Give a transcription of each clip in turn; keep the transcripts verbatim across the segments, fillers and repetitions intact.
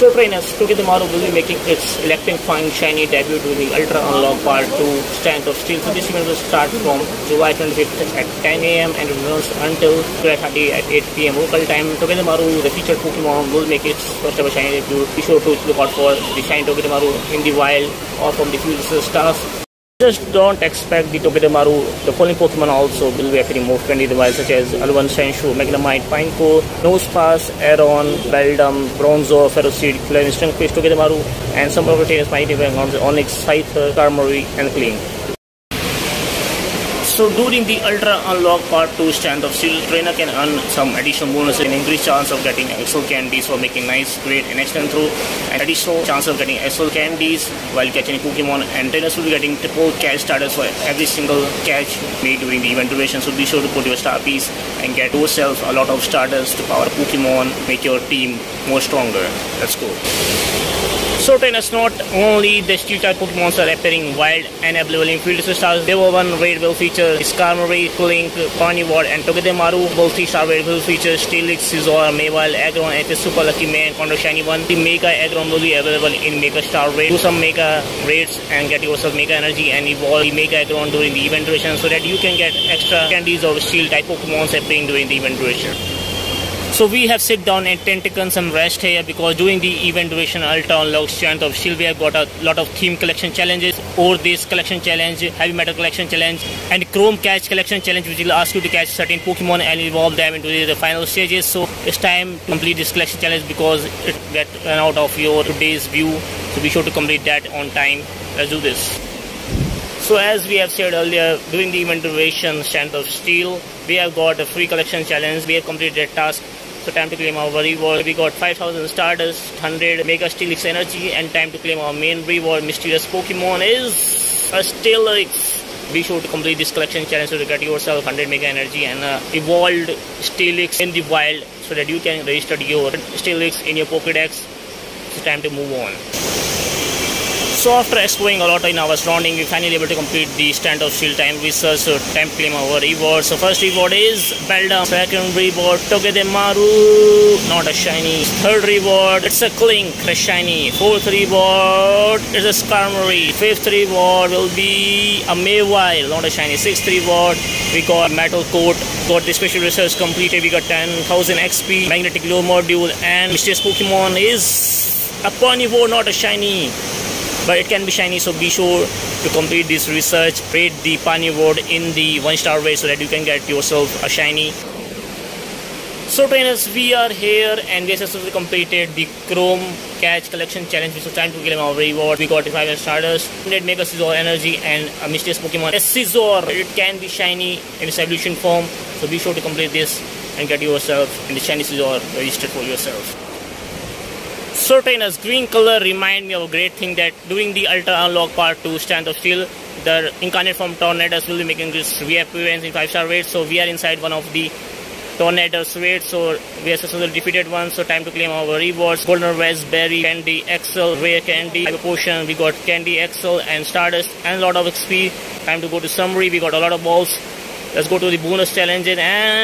So trainers, Togedemaru will be making its electrifying shiny debut with the Ultra Unlock Part two Strength of Steel. So this event will start from July twenty-fifth at ten A M and it runs until July thirtieth at eight P M local time. Togedemaru, the featured Pokemon, will make its first ever shiny debut. Be sure to look out for the shiny Togedemaru in the wild or from the future stars. Just don't expect the Togedemaru. The following Pokemon also will be appearing more friendly devices such as Alvan Senshu, Magnemite, Pineco, Nosepass, Aeron, Beldum, Bronzor, Ferroseed, Flame, Stunfish, Togedemaru, and some of the trainers might even on the Onyx, Scyther, Skarmory, and Kling. So during the Ultra Unlock Part two Strength of Steel, trainer can earn some additional bonuses and increased chance of getting Axel candies for making nice, great and excellent throw, and additional chance of getting Axel candies while catching Pokemon, and trainers will be getting triple catch starters for every single catch made during the event duration. So be sure to put your star piece and get yourself a lot of starters to power Pokemon, make your team more stronger. Let's go. So trainers, not only the steel type Pokemons are appearing wild and available in field stars, there were one raid will feature Skarmory, Klink, Carnivore, and Togedemaru. Both three star raid will feature Steelix, Scizor, Mewile, Aggron, and the Super Lucky Man, Condo Shiny one. The Mega Aggron will be available in Mega Star Raid. Do some Mega raids and get yourself Mega Energy and evolve the Mega Aggron during the event duration so that you can get extra candies of steel type Pokemons appearing during the event duration. So we have sit down and taken some rest here because during the event duration Ultra Unlock Strength of Steel we have got a lot of theme collection challenges, or this collection challenge, heavy metal collection challenge, and chrome catch collection challenge, which will ask you to catch certain Pokemon and evolve them into the final stages. So it's time to complete this collection challenge because it get run out of your today's view. So be sure to complete that on time. Let's do this. So as we have said earlier, during the event duration Strength of Steel, we have got a free collection challenge. We have completed that task. So time to claim our reward. We got five thousand Stardust, one hundred Mega Steelix Energy, and time to claim our main reward. Mysterious Pokemon is a Steelix. Be sure to complete this collection challenge so to get yourself one hundred Mega Energy and uh, evolved Steelix in the wild so that you can register your Steelix in your Pokédex. So time to move on. So after exploring a lot in our surrounding, we finally able to complete the Strength of Steel time research, so time to claim our reward. So first reward is Beldum, second reward Togedemaru, not a shiny. Third reward, it's a Klink, a shiny. Fourth reward is a Skarmory. Fifth reward will be a Mewile, not a shiny. Sixth reward, we got Metal Coat, got the special research completed, we got ten thousand X P, Magnetic Glow Module, and Mysterious Pokemon is a Carnivore, not a shiny. But it can be shiny, so be sure to complete this research. Rate the Carnivore in the one star raid so that you can get yourself a shiny. So trainers, we are here and we successfully completed the Chrome Catch Collection Challenge. So time to claim our reward. We got five Stardust, one hundred Mega Scizor Energy, and a Mysterious Pokemon. A Scizor, it can be shiny in its evolution form. So be sure to complete this and get yourself in the shiny Scizor registered for yourself. So trainers, green color remind me of a great thing that during the Ultra Unlock Part two Strength of Steel, the incarnate form Tornadus will be making this reappearance in five star raid. So we are inside one of the Tornadus raids. So we have successfully defeated one. So time to claim our rewards. Golden Raspberry, Candy, Axel, Rare Candy, Hyper Potion. We got Candy, Axel, and Stardust, and a lot of X P. Time to go to summary. We got a lot of balls. Let's go to the bonus challenges,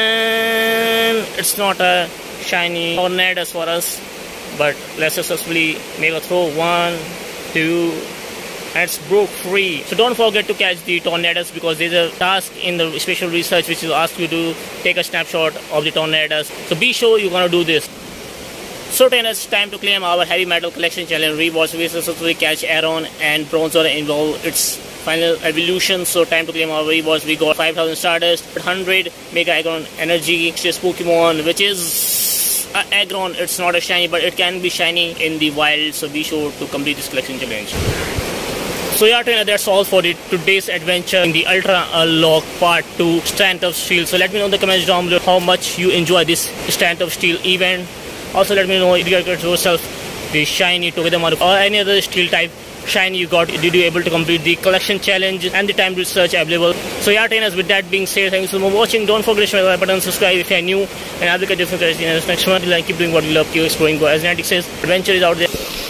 and it's not a shiny Tornadus for us. But let's successfully make a throw. One, two, and it's broke free. So don't forget to catch the Tornadus because there's a task in the special research which will ask you to take a snapshot of the Tornadus. So be sure you're gonna do this. So trainers, time to claim our heavy metal collection challenge rewards. We successfully catch Aeron and Bronzor involve its final evolution. So time to claim our rewards. We got five thousand Stardust, one hundred Mega Aggron Energy, Mysterious Pokemon, which is Uh, Aggron. It's not a shiny, but it can be shiny in the wild, so be sure to complete this collection challenge. So yeah trainer, that's all for the today's adventure in the Ultra Unlock Part two Strength of Steel. So let me know in the comments down below how much you enjoy this Strength of Steel event. Also let me know if you got yourself the shiny Togedemaru or any other steel type shiny you got. Did you able to complete the collection challenge and the time research available? So yeah trainers, with that being said, thank you so much for watching. Don't forget to hit the like button, subscribe if you are new, and I'll be catching you in the next one. Keep doing what you love, keep exploring. As Niantic says, adventure is out there.